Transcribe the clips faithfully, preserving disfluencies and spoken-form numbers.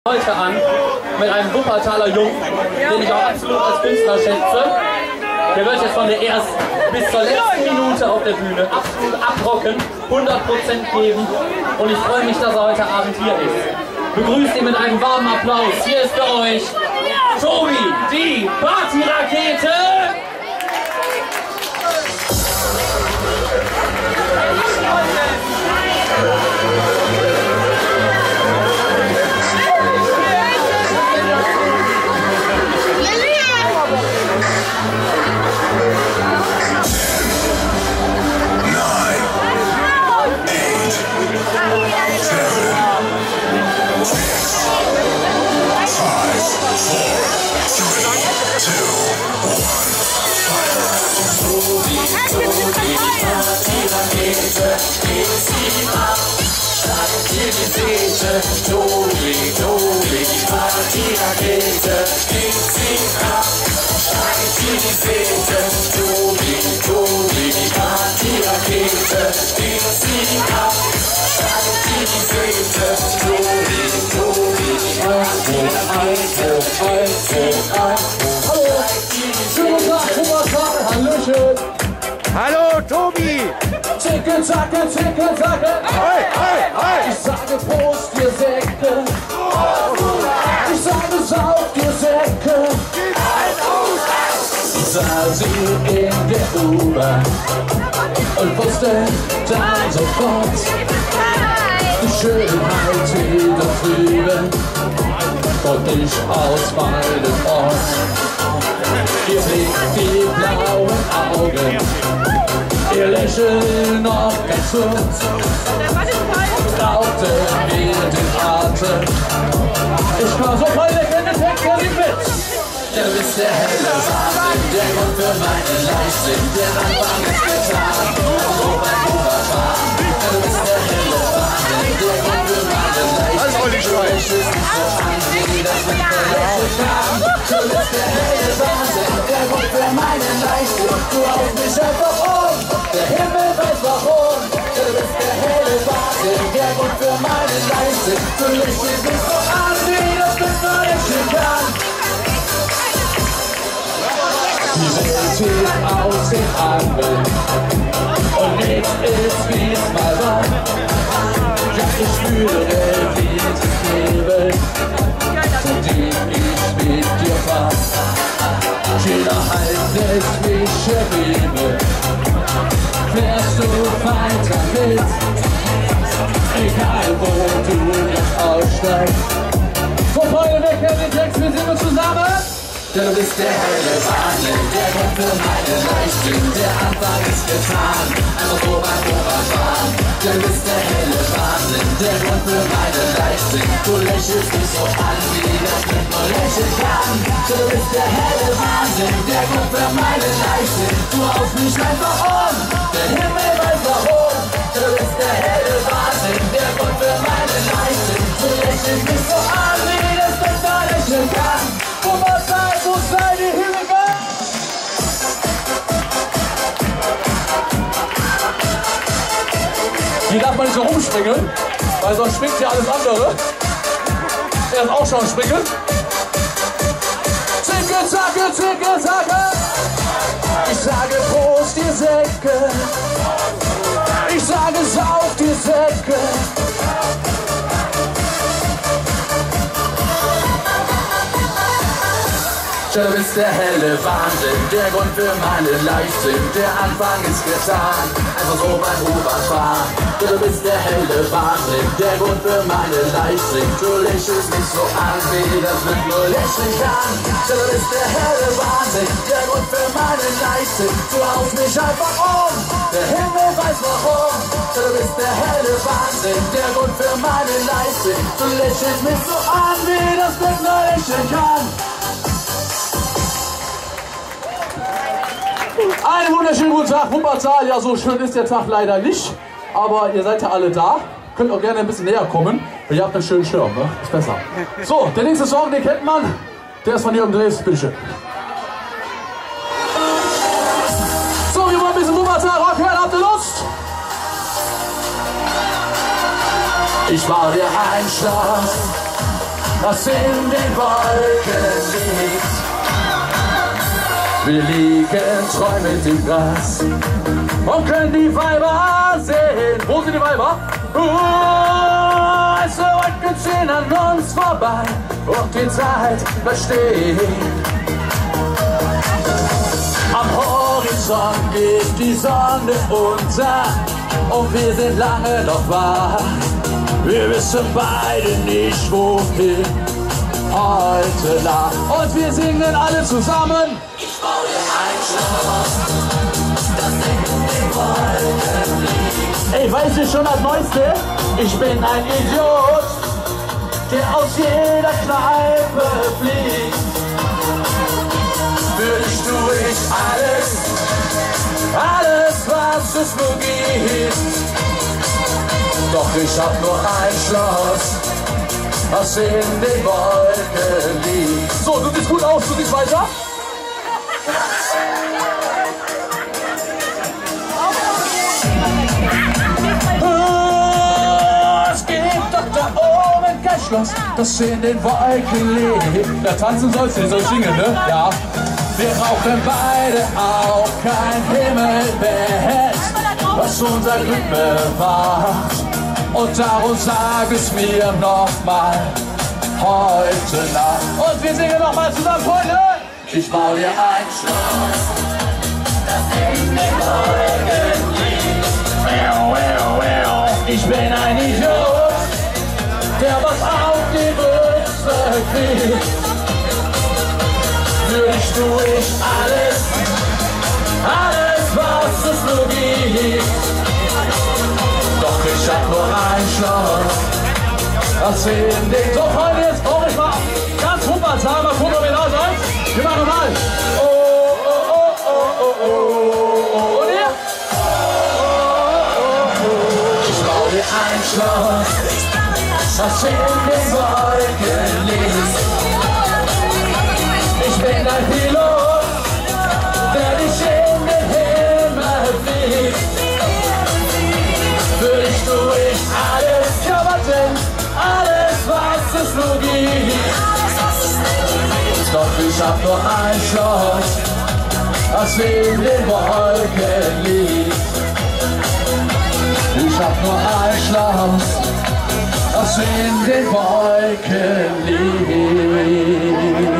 Heute an mit einem Wuppertaler Jungen, den ich auch absolut als Künstler schätze. Der wird jetzt von der ersten bis zur letzten Minute auf der Bühne absolut abrocken, hundert Prozent geben, und ich freue mich, dass er heute Abend hier ist. Begrüßt ihn mit einem warmen Applaus. Hier ist für euch Tobi, die Partyrakete! Tobi, Tobi, die Partyrakete, bringt sie ab. Steigt sie die Fete, Tobi, Tobi, die Partyrakete, bringt sie ab. Steigt sie die Fete, Tobi, Tobi, die Partyrakete, bringt sie ab. Hallo, schönen Tag, Wuppertal, hallöchen. Hallo, Tobi! Zicke, zacke, zicke, zacke. Hey, hey, hey! Ich sage Prost, ihr Säcke. Ich sage Sauf, ihr Säcke. Ich sah sie in der U-Bahn und wusste dann sofort, die Schönheit sie da drüben und nicht aus meinem Ort. Ihr Blick, die blauen Augen, ihr Lächeln noch ganz kurz, rauchte mir den Atem. Ich war so voll der Kenntnis vor ihm mit. Du bist der helle Wahnsinn, der Grund für meinen Leichtsinn, der Anfang ist getan, so beim Überfahren. Du bist der helle Wahnsinn, der Grund für meinen Leichtsinn, du lächelst mich so an, wie das mit der Lächeln kam. Du bist der helle Wahnsinn, der Grund für meinen Leichtsinn, du haust mich einfach um, der Himmel weiß warum. Du bist der helle Wahnsinn, der Grund für meinen Leichtsinn, du lächelst mich so an, wie das mit der Lächeln kam. Die Welt hebt aus den Armen und nichts ist, wie es mal war. Ja, ich spüre, wie das Leben, zu dem ich mit dir fahr. Jeder Halt lässt mich schweben, fährst du weiter mit, egal wo du jetzt aussteigst. So, Freunde, wer kennt den Text? Wir singen zusammen. Du bist der helle Wahnsinn, der Grund für meine Leichtsinn, der Anfang ist getan, einfach so beim Oberfahren. Du bist der helle Wahnsinn, der Grund für meine Leichtsinn, du lächelst mich so an, wie das nicht nur lächeln kann. Du bist der helle Wahnsinn, der Grund für meine Leichtsinn, du haust mich einfach um, der Himmel weiß warum. Du bist der helle Wahnsinn, der Grund für meine Leichtsinn, du lächelst mich so an, wie das nicht nur lächeln kann. Wuppertal, wo seid ihr hingegangen? Hier darf man nicht so rumspringen, weil sonst schwingt hier alles andere. Er ist auch schon springen. Zicke, zacke, zicke, zacke. Ich sage Prost, ihr Säcke. Ich sage Sauf, ihr Säcke. Du bist der helle Wahnsinn, der Grund für meine Leichtsinn, der Anfang ist getan, einfach so beim Überfahren. Du bist der helle Wahnsinn, der Grund für meine Leichtsinn, du lächelst mich so an, wie das mit nur lächeln kann. Du bist der helle Wahnsinn, der Grund für meine Leichtsinn, du haust mich einfach um, der Himmel weiß warum. Du bist der helle Wahnsinn, der Grund für meine Leichtsinn, du lächelst mich so an, wie das mit nur lächeln kann. Einen wunderschönen guten Tag, Wuppertal. Ja, so schön ist der Tag leider nicht, aber ihr seid ja alle da. Könnt auch gerne ein bisschen näher kommen. Ihr habt einen schönen Schirm, ne? Ist besser. So, der nächste Song, den kennt man. Der ist von Jürgen Drews, bitteschön. So, wir wollen ein bisschen Wuppertal Rock hören. Habt ihr Lust? Ich war der Einschlag was in den Wolken liegt. Wir liegen träumend im Gras und können die Weiber sehen. Wo sind die Weiber? Uh, also Wolken ziehen an uns vorbei und die Zeit versteht. Am Horizont geht die Sonne unter und wir sind lange noch wach. Wir wissen beide nicht wohin heute Nacht. Und wir singen alle zusammen. Ich baue dir ein Schloss, das in den Wolken liegt. Ey, weißt du schon das Neueste? Ich bin ein Idiot, der aus jeder Kneipe fliegt. Für dich tue ich alles, alles was es nur gibt. Doch ich hab nur ein Schloss, was in den Wolken liegt. So, du siehst gut aus, du siehst weiter. Es gibt doch da oben kein Schloss, das in den Wolken liegt. Da tanzen sollst du, soll singen, ne? Ja. Wir brauchen beide auch kein Himmelbett, was unser Glück bewahrt. Und darum sag es mir nochmal heute Nacht. Und wir singen nochmal zusammen, Freunde. Ich baue dir ein Schloss, das in den Wolken liegt. Ich bin ein Idiot, der was auf die Büchse kriegt. Für dich tue ich alles, alles was es nur gibt. Doch ich hab nur ein Schloss, das in den... So Freunde, jetzt brauche ich mal ganz Wuppertal, mal gucken, ob ihr da seid. Wir machen mal. Oh, oh, oh, oh, oh, oh. Und ihr? Ich baue dir ein Schloss, das in den Wolken liegt. Ich bin ein Pilot, der dich in den Himmel fliegt. Für dich tue ich alles, ja was denn? Alles was es nur gibt. Doch ich hab nur ein Schloss, das in den Wolken liegt. Ich hab nur ein Schloss, das in den Wolken liegt.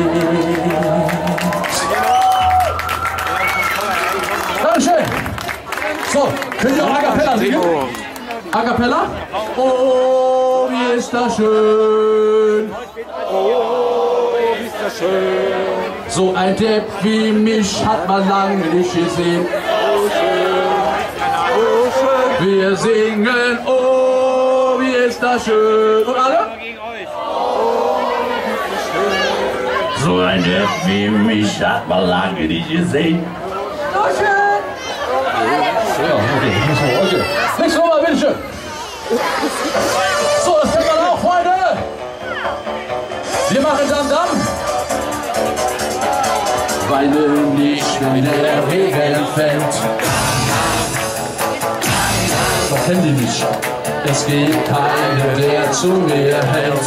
Dankeschön. So, könnt ihr auch A Cappella singen? A Cappella? Oh, wie ist das schön. Oh, wie ist das schön. So ein Depp wie mich hat man lange nicht gesehen. Oh, schön. Oh, schön. Wir singen, oh, wie ist das schön. Und alle? So ein Depp wie mich hat man lange nicht gesehen. So schön. Ja, okay, ich muss mal, okay. Nichts nochmal, bitteschön. So, das kennt man auch, Freunde. Wir machen Dam-Dam. Weil nicht in der Regen fällt. Doch kennen die nicht. Es gibt keinen, der zu mir hält.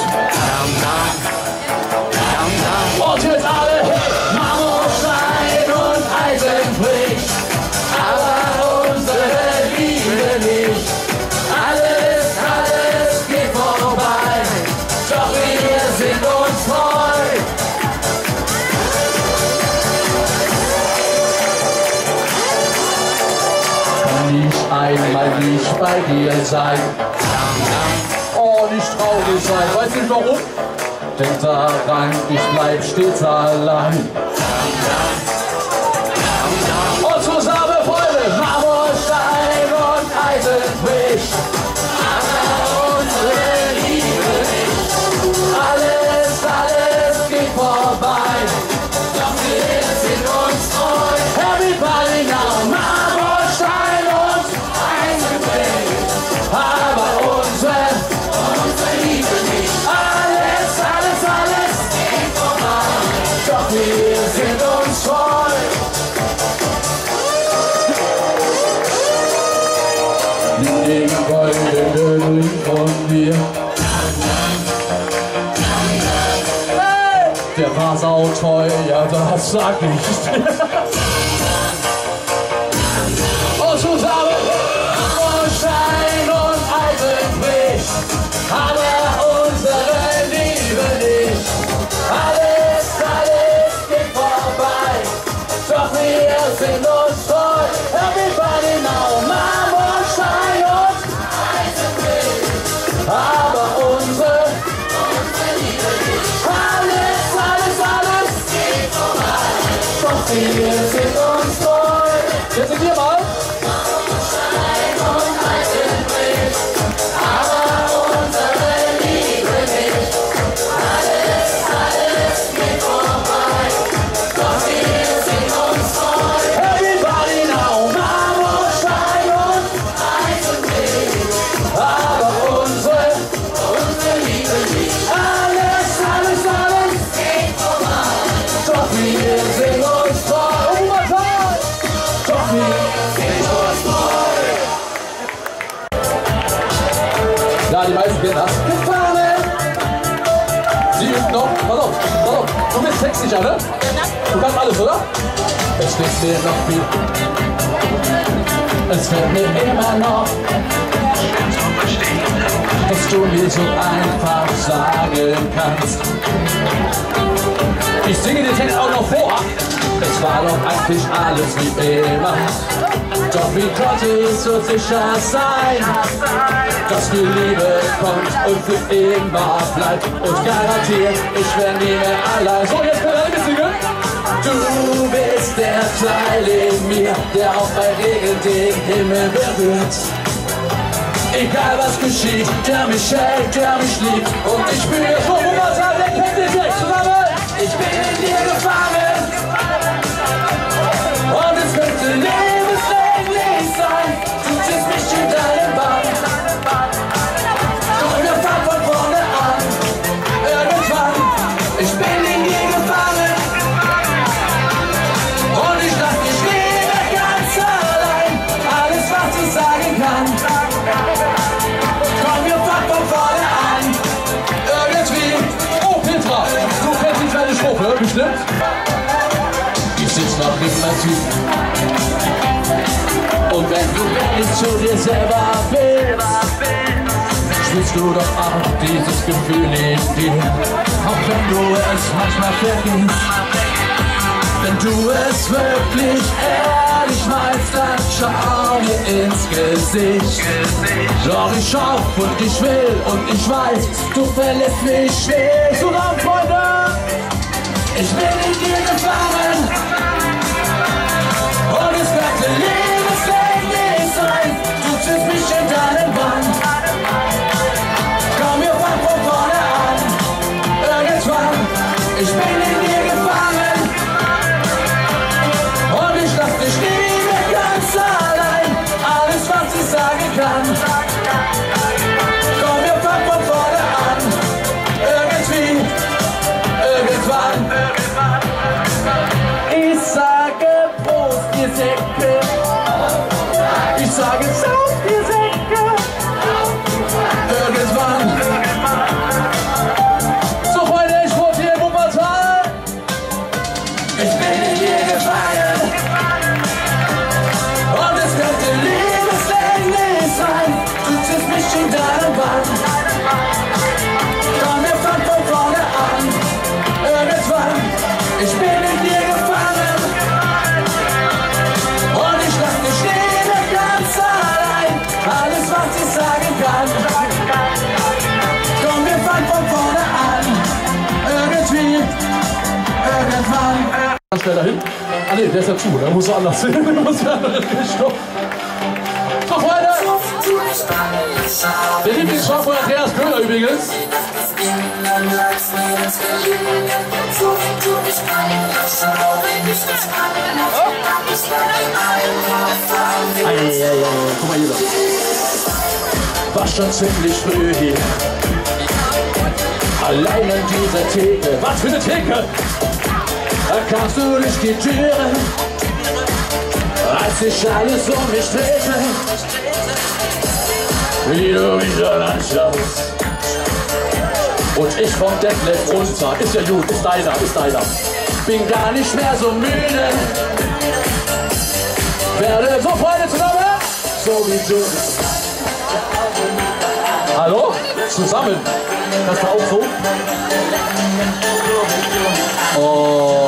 Und jetzt alle Marmorstein und Eisen bricht. Aber unsere Liebe nicht. Alles, alles geht vorbei. Doch wir sind uns treu. Kann ich einmal nicht bei dir sein? Oh, nicht traurig sein. Weißt du nicht warum? Denk daran, ich bleib stets allein. Und zusammen, Freunde, Marmorstein und Eisen bricht. Aber unsere Liebe nicht. Alles, alles geht vorbei. Doch wir sind uns treu. Everybody now, Marmorstein und Eisen bricht. Aber unsere, unsere Liebe nicht. Alles, alles, alles geht vorbei. Doch wir sind uns treu. Den goldenen Ring von mir. der war sauteuer, das sag ich. Und zusammen, Mondschein und Eisenbricht, haben wir unsere Liebe nicht. Alles, alles geht vorbei, doch wir sind uns treu. Everybody now, my Mondschein und Eisenbricht, aber unsere, unsere Liebe nicht. Alles, alles, alles geht vorbei, doch wir sind uns treu. Jetzt sind wir mal. Ja, die meisten kennen das. Gefahren! Sie übt noch. Pass auf, pass auf. Du bist textsicher, ne? Du kannst alles, oder? Es steht mir noch viel. Es fällt mir immer noch, dass du mir so einfach sagen kannst. Ich singe den Text auch noch vor. Es war doch eigentlich alles wie immer. Doch wie konnte es so sicher sein, dass die Liebe kommt und für immer bleibt und garantiert, ich werde nie mehr allein. So, jetzt können alle mitsingen. Du bist der Teil in mir, der auch bei Regen den Himmel berührt. Egal was geschieht, der mich hält, der mich liebt und ich spüre so, wo man sagt, wer kennt den Text zusammen? Ich bin in dir gefangen und es könnte lebenslänglich sein. Du ziehst mich in deinen Bann, doch wir fangen von vorne an. Irgendwann, ich bin in dir gefangen und ich lass dich nie mehr ganz allein. Alles was ich sagen kann, komm, wir fangen von vorne an. Irgendwie, oh Petra, du kennst die kleine Strophe, bestimmt? Ich sitz noch in meinem Typ. Und wenn du ehrlich zu dir selber bist, spürst du doch auch dieses Gefühl in dir. Auch wenn du es manchmal vergisst. Wenn du es wirklich ehrlich meinst, dann schau mir ins Gesicht. Doch ich schaff und ich will und ich weiß, du verlässt mich nicht. Zusammen, Freunde! Ich bin in dir gefangen und es könnte lebenslänglich sein. Du ziehst mich in deinen Bann. Komm, wir fangen von vorne an. Irgendwann, ich bin in dir gefangen und ich lass dich nie mehr ganz allein. Alles was ich sagen kann, komm, wir fangen von vorne an. Irgendwie, irgendwann. Ich sage Prost, ihr Säcke. Ich sage Sauf, ihr Säcke. Irgendwann. So, Freunde, ich wurde hier in Wuppertal. Ich bin in dir gefangen und es könnte lebenslänglich sein. Du ziehst mich in deinen Bann. Komm, wir fangen von vorne an. Irgendwann, ich bin in dir gefangen und ich lass dich nie mehr ganz allein. Alles was ich sagen kann, komm, wir fangen von vorne an. Irgendwie, irgendwann. Schnell dahin. Ah ne, der ist ja zu, der muss woanders hin. Der muss in eine andere Richtung. So, Freunde! Der Lieblingssong von Andreas Köhler übrigens. Eieiei, guck mal hier doch. War schon ziemlich früh hier. Allein an dieser Theke. Was für eine Theke! Da kamst du durch die Türe, als sich alles um mich drehte. Wie du mich dann anschaust, Und ich vom Detlef runter. Ist ja gut, ist deiner, ist deiner. Bin gar nicht mehr so müde. Werde so Freunde zusammen. So wie du. Hallo? Zusammen. Das war auch so. Oh.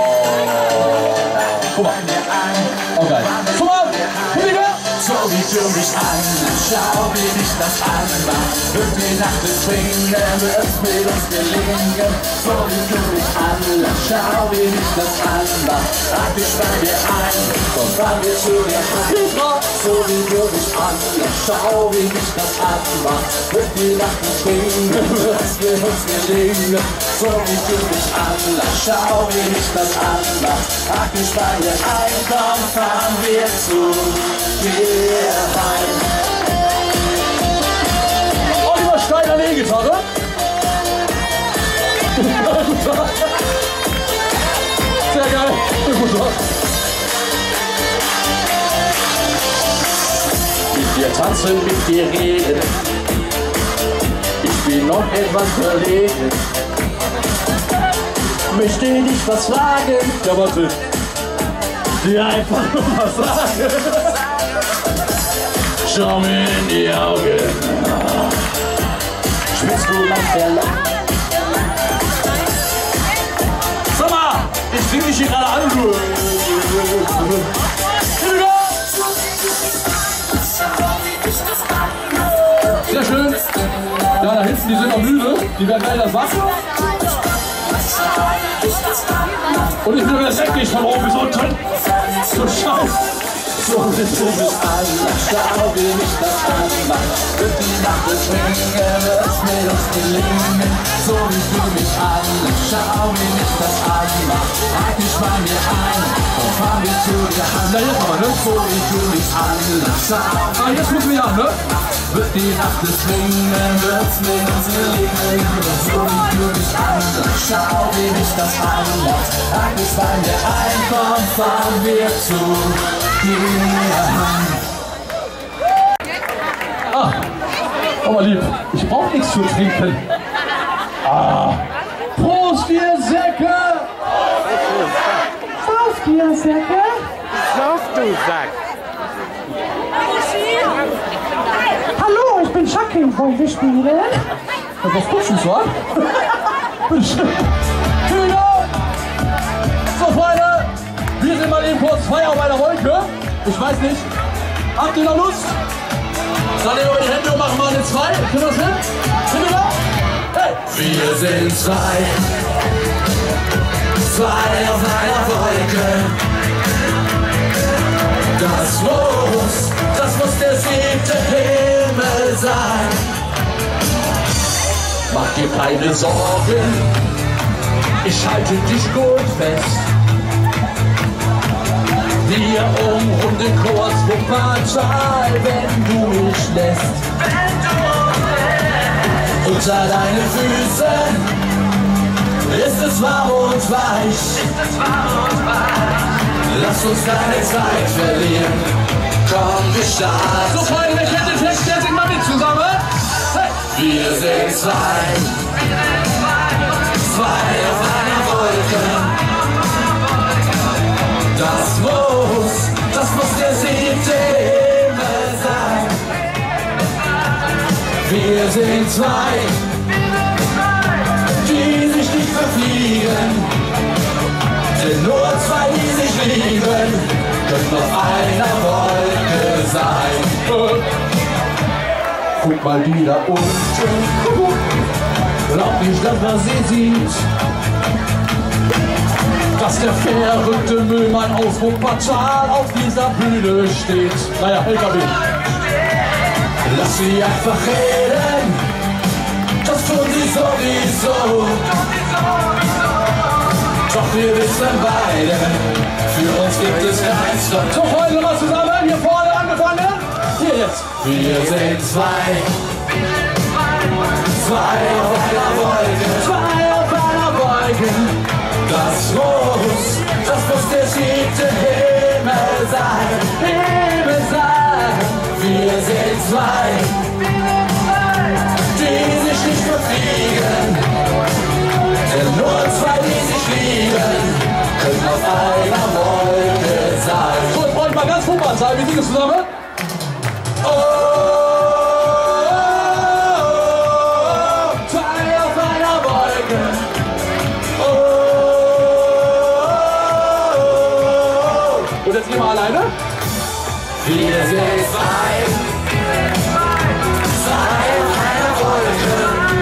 Guck mal. Oh geil. Guck mal. So wie du mich anschaust, schau wie dich das anmacht. Und die Nacht ist trinken, wird's mit uns gelingen. So wie du mich anschaust, schau wie dich das anmacht. Trag dich bei mir ein, komm fahren wir zu dir heim. So wie du mich anschaust, schau wie dich das anmacht. Und die Nacht ist trinken, wird's mit uns gelingen. So wie du mich anschaust, schau wie dich das anmacht. Trag dich bei mir ein, komm fahren wir zu dir. Oliver Steiner E-Gitarre. Sehr geil. Mit dir tanzen, mit dir reden. Ich bin noch etwas verlegen. Möchte dich was fragen? Ja, warte. Dir einfach nur was sagen. Schau mir in die Augen. Schwitzt du nach der Lache? Sag mal, ich sing dich hier gerade an. Sehr schön. Ja, da hinten, die sind noch müde. Die werden gleich das Wasser. Und ich bin übersättigt von oben bis unten. So scheiße. So wie du mich anschaust, schau wie mich das anmacht. Wird die Nacht betrinken, wird's mit uns gelingen. So wie du mich anschaust, schau wie mich das anmacht. Trag dich bei mir ein, und fahren wir zu dir heim. Na jetzt aber, ne? So wie du mich anschaust, ah, jetzt müssen wir ja, ne? wird die Nacht betrinken, wird's mit uns gelingen. So wie du mich anschaust, schau wie mich das anmacht. Trag dich bei mir ein, komm, fahren wir zu Ah, oh mal lieb, ich brauch nichts zu trinken. Ah, Prost, ihr Säcke! Prost, ihr Säcke! Sauf, du Sack! Hallo, ich bin Shaki, wollen wir spielen? Das was Kutsches, wa? Bitteschön. Kühne! So, Freunde, wir sind mal eben kurz Feier auf einer Wolke. Ich weiß nicht. Habt ihr noch Lust? Dann nehmen wir die Hände und machen mal eine zwei. Können wir das hin? Sind wir da? Hey! Wir sind zwei, zwei auf einer Wolke. Das muss, das muss der siebte Himmel sein. Mach dir keine Sorgen, ich halte dich gut fest. Wir umrunden kurz Wuppertal, wenn du mich lässt. Unter deinen Füßen ist es warm und weich. Lass uns keine Zeit verlieren. Komm, wir starten. So, Freunde, wer kennt den Text? Der singt mal mit zusammen. Hey. Wir sind zwei, zwei auf einer Wolke. Das muss, das muss der siebte Himmel sein. Wir sind zwei, die sich nicht verfliegen. Denn nur zwei, die sich lieben, können auf einer Wolke sein. Guck mal die da unten. Glaub nicht, dass man sie sieht. Dass der verrückte Müllmann aus Wuppertal auf dieser Bühne steht. Naja, L K W. Lass sie einfach reden, das tun sie sowieso. Doch wir wissen beide, für uns gibt es kein Stopp. So, Freunde, mal zusammen, hier vorne angefangen. Hier jetzt. Wir sind zwei, zwei auf einer Wolke, Zwei auf einer Wolke. das muss, das muss der siebte Himmel sein, Himmel sein. Wir sind zwei, die sich nicht verfliegen, singen zusammen. Oh, Teil auf einer Wolke. Oh, und jetzt gehen wir alleine. Wir sind zwei, zwei auf einer Wolke.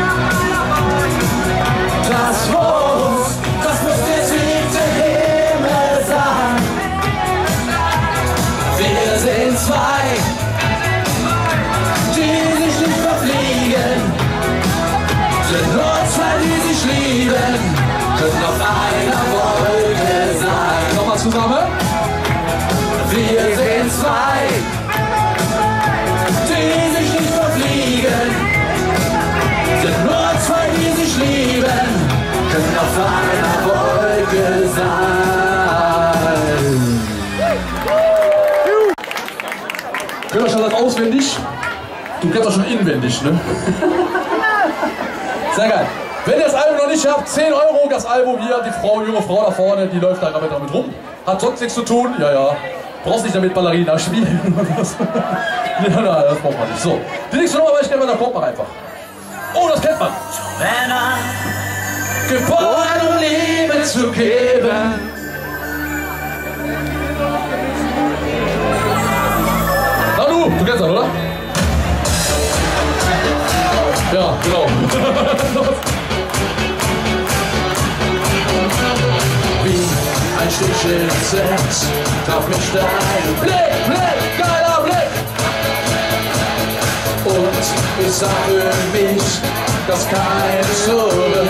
Das muss, das muss der siebte Himmel sein. Wir sind zwei, die sich nicht verfliegen. Sind nur zwei, die sich lieben, können auf einer Wolke sein. Nochmal zusammen. Wir sind zwei, die sich nicht verfliegen. Sind nur zwei, die sich lieben, können auf einer Wolke sein. Könnt ihr schon das auswendig? Du kennst das schon inwendig, ne? Sehr geil. Wenn ihr das Album noch nicht habt, zehn Euro das Album hier. Die Frau, junge Frau da vorne, die läuft da damit, damit rum. Hat sonst nichts zu tun. Ja, ja. Brauchst nicht damit Ballerina spielen oder was. Ja, na, das braucht man nicht. So. Die nächste Nummer, weil ich gerne mal, da kommt man einfach. Oh, das kennt man. Männer, geboren um Liebe zu geben. Na du, du kennst das, oder? Ja, genau. Wie ein Stückchen Sex traf mich dein Blick, Blick, geiler Blick. Und ich sah für mich, dass keine Sorge.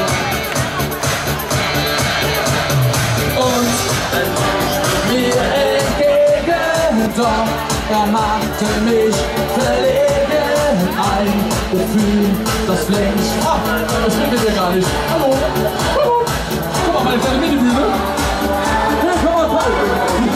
Und mir entgegen, doch er machte mich verlegen. Ein Gefühl, das längst. Ah, das findet ihr gar nicht. Hallo, hallo. Guck mal, meine kleine Minibühne. Hier kann man fallen.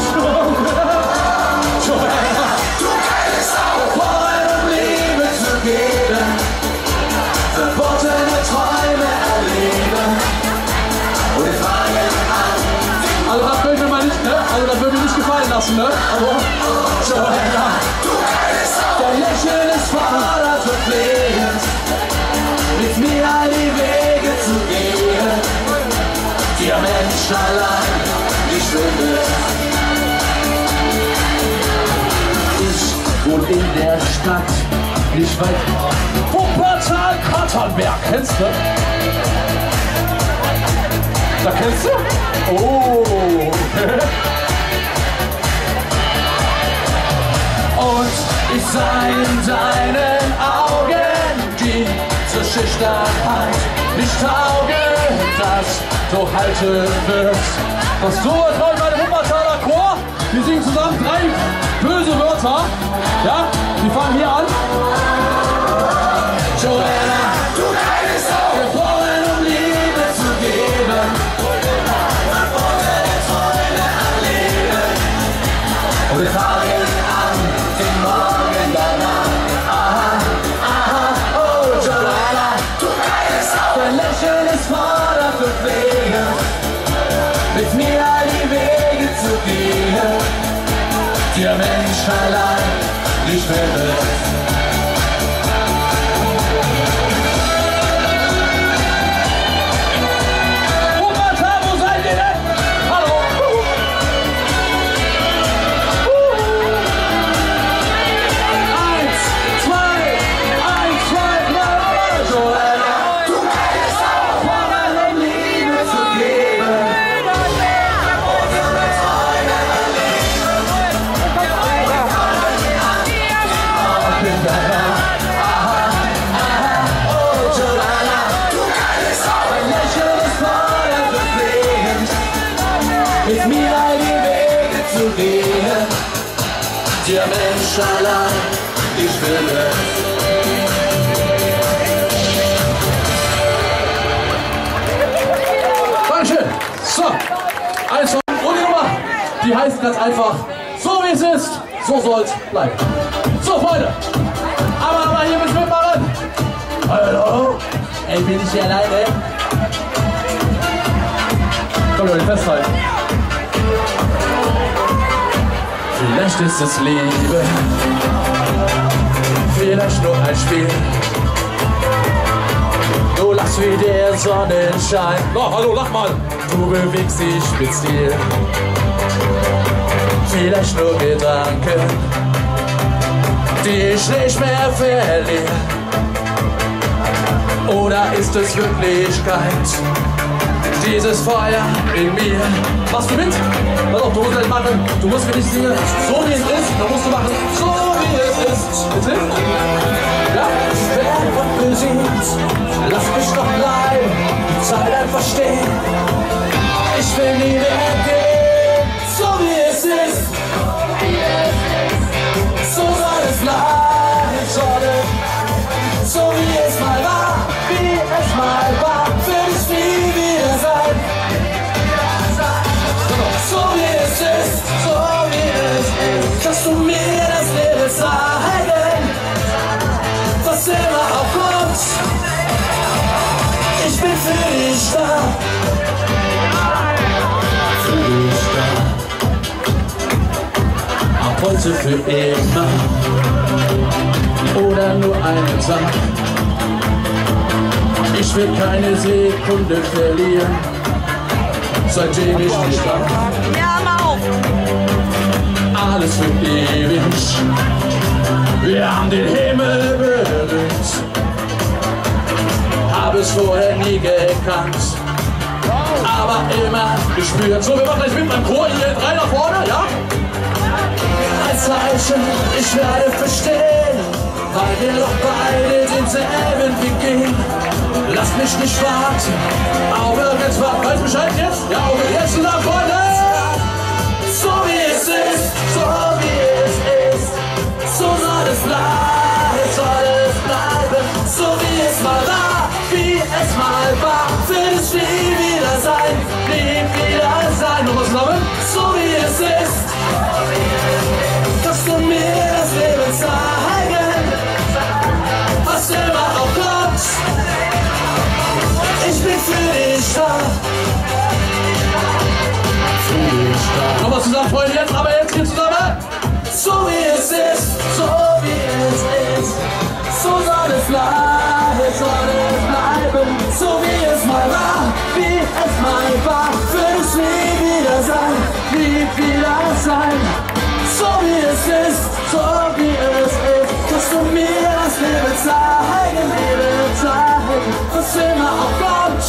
Du geiles Sau. Voll um Liebe zu geben. Verbotene Träume erleben. Und wir fangen an. Also das will ich mir mal nicht, ne? Also das würde mir nicht gefallen lassen, ne? Also, Joanna, du geiles Sau. Dein Lächeln ist fordert und pflegend. Mit mir all die Wege zu gehen. Dir Mensch allein, ich will. Ich wohne in der Stadt, nicht weit. Wuppertal, Katernberg, kennst du? Da kennst du? Oh, okay. Und ich sah in deinen Augen die zur Schüchternheit nicht taugen, dass du halten wirst. Was so ist heute bei dem Wuppertaler Chor. Wir singen zusammen drei böse Wörter. Ja, wir fangen hier an. Joanna, du geile Sau, geboren um Liebe zu geben. Verbotene Träume am Leben. Und wir fangen an, den Morgen danach. Aha, aha, oh Joanna, du geile Sau. Dein Lächeln ist fordert und pflegend. Mit mir all die Wege zu gehen. Der Mensch allein, ich will es. Wuppertal, wo seid ihr denn? Hallo? Eins, zwei, eins, zwei, drei, Joanna, du geile Sau, voran um Liebe zu geben. Mit mir all die Wege zu gehen. Der Mensch allein, ich will es. Dankeschön. So, eins und die Nummer, die heißt ganz einfach, so wie es ist, so soll's bleiben. So, Freunde, aber, aber hier müssen wir mitmachen. Hallo? Ey, bin ich hier alleine? Komm, wir festhalten. Vielleicht ist es Liebe, vielleicht nur ein Spiel. Du lachst wie der Sonnenschein. Oh, hallo, lach mal. Du bewegst dich mit Stil. Vielleicht nur Gedanken, die ich nicht mehr verliere. Oder ist es Wirklichkeit, dieses Feuer in mir? Machst du mit? Pass auf, du musst nicht machen. Du musst für dich singen, so wie es ist. Dann musst du machen, so wie es ist. Bitte? Ja? Wer Gott besiegt, lass mich doch bleiben, die Zeit einfach stehen. Ich will nie mehr gehen, so wie es ist. So soll es bleiben, soll es, so wie es mal war, wie es mal war, will ich nie wieder sein. So wie es ist, so wie es ist, dass du mir das Leben zeigen, was immer auch kommt. Ich bin für dich da, für dich da. Ab heute für immer oder nur einen Tag. Ich will keine Sekunde verlieren, seitdem ich dich stand. Ja, Mau! Alles für ewig. Wir haben den Himmel berührt, hab es vorher nie gekannt, aber immer gespürt. So, wir machen gleich mit beim Chor hier, drei nach vorne, ja? Ein Zeichen, ich werde verstehen, weil wir doch beide denselben Weg gehen. Lass mich nicht warten, auf irgendwas. Weißt Bescheid jetzt? Ja, auf jetzt zusammen, Freunde! So wie es ist, so wie es ist, so soll es bleiben, soll es bleiben. So wie es mal war, wie es mal war, wird es nie wieder sein, nie wieder sein. Nochmal zusammen. So wie es ist, dass du mir das Leben zeigen, was immer auch kommt. Ich bin für dich da. Für dich da. Nochmal zusammen, Freunde, jetzt, aber jetzt hier zusammen. So wie es ist, so wie es ist, so soll es bleiben, soll es bleiben. So wie es mal war, wie es mal war, wird es nie wieder sein, nie wieder sein. So wie es ist, so wie es ist, dass du mir das Leben zeigen, Leben zeigen, was immer auch kommt.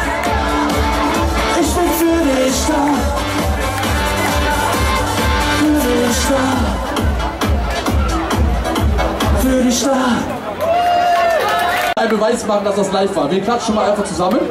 Ich bin für dich da, für dich da, für dich da. Ein Beweis machen, dass das live war. Wir klatschen mal einfach zusammen.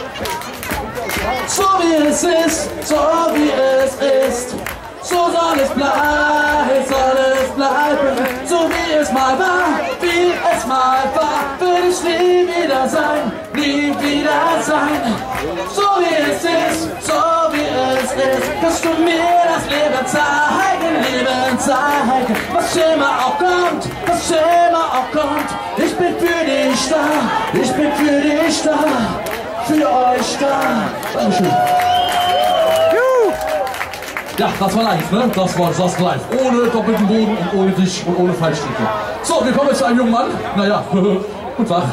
So wie es ist, so wie es ist, so soll es bleiben, soll es bleiben. So wie es mal war, wie es mal war, wird es nie wieder sein, nie wieder sein. So wie es ist, so wie es ist, dass du mir das Leben zeigen, Leben zeigen, was immer auch kommt, was immer auch kommt. Ich bin für dich da, ich bin für dich da, für euch da. Dankeschön. Ja, das war live, ne? Das war das live. Ohne doppelten Boden und ohne dich und ohne Fallstricke. So, wir kommen jetzt zu einem jungen Mann. Naja, guten Tag.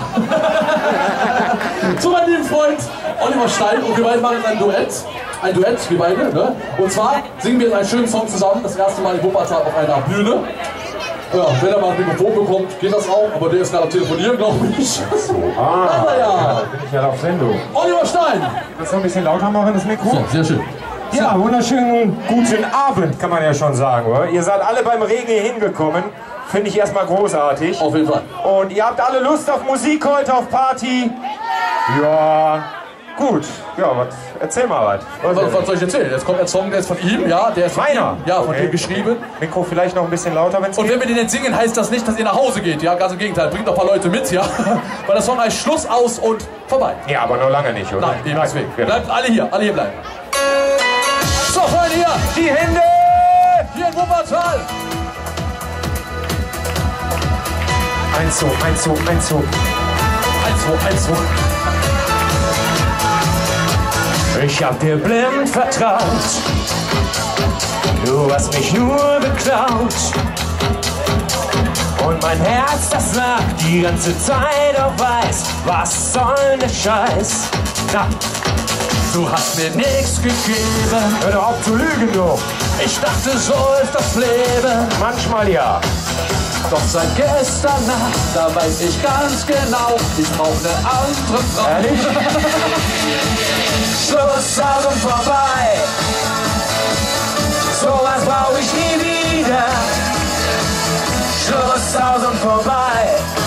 Zu meinem lieben Freund Oliver Stein. Und wir beide machen jetzt ein Duett. Ein Duett, wir beide, ne? Und zwar singen wir einen schönen Song zusammen. Das erste Mal in Wuppertal auf einer Bühne. Ja, wenn er mal ein Mikrofon bekommt, geht das auch. Aber der ist gerade am Telefonieren, glaube ich. Ah, aber ja. ja, bin ich ja auf Sendung. Oliver Stein. Kannst du ein bisschen lauter machen, das Mikro? So, sehr schön. Ja, wunderschönen guten Abend, kann man ja schon sagen, oder? Ihr seid alle beim Regen hier hingekommen. Finde ich erstmal großartig. Auf jeden Fall. Und ihr habt alle Lust auf Musik heute, auf Party? Ja, gut. Ja, was, erzähl mal was. Was, was soll ich erzählen? Jetzt kommt ein Song, der ist von ihm, ja, der ist von Meiner? ihm, ja, von Okay. ihm geschrieben. Mikro vielleicht noch ein bisschen lauter, wenn es Und geht. wenn wir den jetzt singen, heißt das nicht, dass ihr nach Hause geht, ja, ganz im Gegenteil, bringt doch ein paar Leute mit, ja, weil der Song heißt Schluss, aus und vorbei. Ja, aber noch lange nicht, oder? Nein, eben deswegen. Genau. Bleibt alle hier, alle hier bleiben. So, Freunde, hier, Die Hände! hier in Wuppertal. Einzug, Einzug, Einzug. Eins, zwei, eins, zwei. Ich hab dir blind vertraut, Du hast mich nur beklaut. Und mein Herz, das lag die ganze Zeit auf Weiß. Was soll der Scheiß? Na, du hast mir nichts gegeben. Hör doch auf zu lügen, du. Ich dachte, so ist das Leben. Manchmal ja. Doch seit gestern Nacht, da weiß ich ganz genau, ich brauch ne andere Frau. Ehrlich? Schluss aus und vorbei. Sowas brauch ich nie wieder. Schluss aus und vorbei.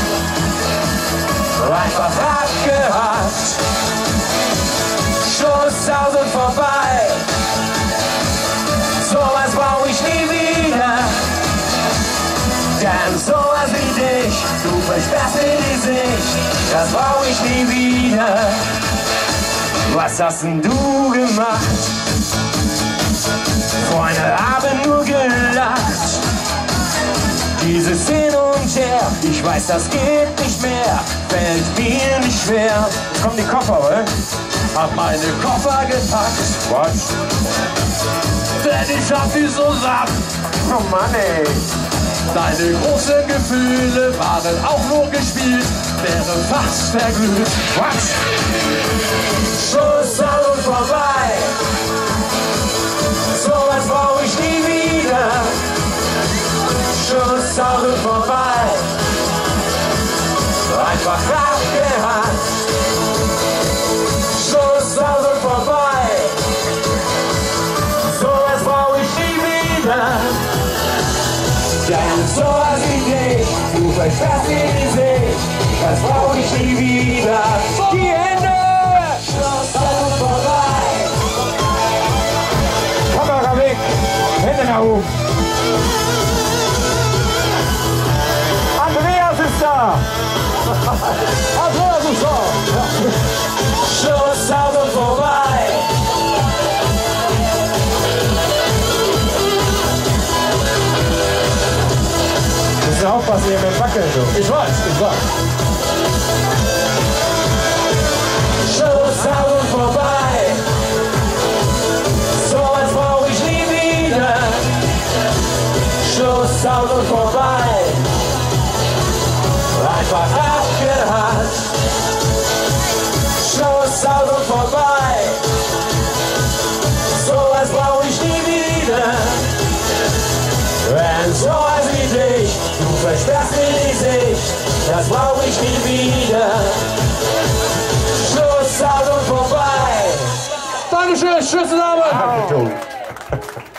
Einfach abgehakt. Schluss aus und vorbei. Sowas brauch ich nie wieder. Denn sowas wie dich, du versperrst mir die Sicht. Das brauch ich nie wieder. Was hast denn du gemacht? Freunde haben nur gelacht. Dieses Hin und Her, ich weiß, das geht nicht mehr, fällt mir nicht schwer. Jetzt kommen die Koffer, oder? Hab meine Koffer gepackt, Was? denn ich hab die so satt. Oh Mann, ey. Deine großen Gefühle waren auch nur gespielt, wäre fast verglüht. Was? Schluss aus und vorbei. Sowas brauch ich nie wieder. Schluss aus und vorbei. Einfach abgehakt. Schluss aus und vorbei. Sowas brauch ich nie wieder. Denn sowas wie dich, du versperrst mir die Sicht. Das brauch ich nie wieder. Die Hände! Schluss aus und vorbei. Kamera weg. Hände nach oben. Andreas ist da. Andreas ist da. Schluss aus und vorbei. Müsst ihr aufpassen hier mit dem Wackeln, du. Ich weiß, ich weiß. Schluss aus und vorbei. Sowas brauch ich nie wieder. Schluss aus und vorbei. Einfach abgehakt. Schluss aus und vorbei. Sowas brauch ich nie wieder. Wenn sowas wie dich, du versperrst mir die Sicht. Das brauch ich nie wieder. Schluss aus und vorbei. Dankeschön, tschüss zusammen. Ach, du.